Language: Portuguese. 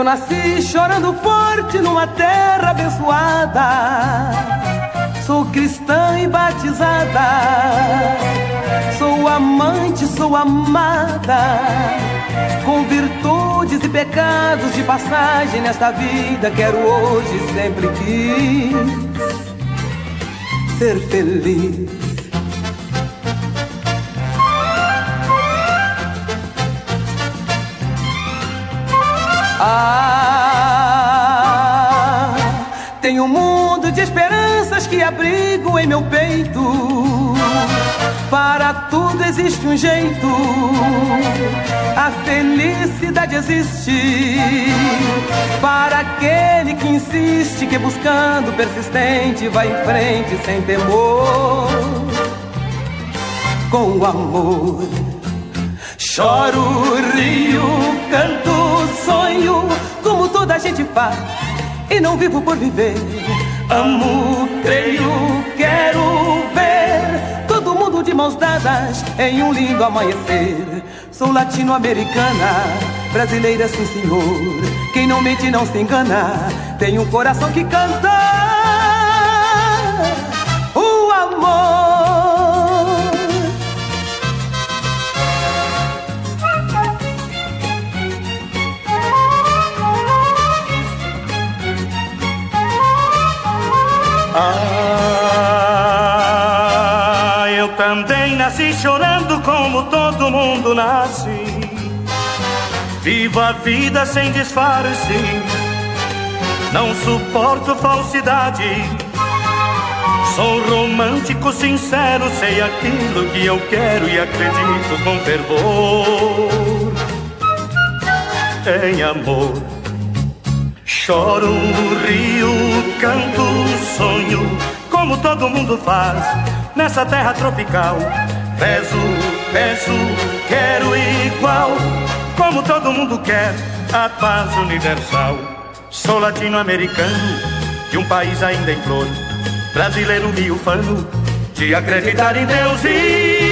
Eu nasci chorando forte numa terra abençoada. Sou cristã e batizada, sou amante, sou amada, com virtudes e pecados de passagem nesta vida. Quero hoje e sempre quis ser feliz. Tenho um mundo de esperanças que abrigo em meu peito. Para tudo existe um jeito, a felicidade existe para aquele que insiste, que buscando persistente vai em frente sem temor. Com o amor choro, rio, canto, sonho, como toda a gente faz, e não vivo por viver. Amo, creio, quero ver todo mundo de mãos dadas em um lindo amanhecer. Sou latino-americana, brasileira sim senhor. Quem não mente não se engana, tem um coração que canta o amor. Eu também nasci chorando como todo mundo nasce. Vivo a vida sem disfarce, não suporto falsidade. Sou romântico, sincero, sei aquilo que eu quero e acredito com fervor em amor. Choro, rio, canto, sonho, como todo mundo faz nessa terra tropical. Peço, quero igual, como todo mundo quer, a paz universal. Sou latino-americano, de um país ainda em flor, brasileiro, rio, fano, de acreditar em Deus e